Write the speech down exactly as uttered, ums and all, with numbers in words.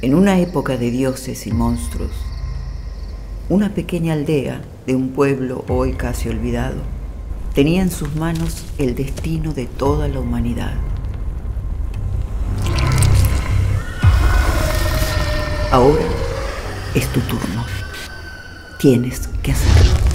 En una época de dioses y monstruos, una pequeña aldea de un pueblo hoy casi olvidado tenía en sus manos el destino de toda la humanidad. Ahora es tu turno. Tienes que hacerlo.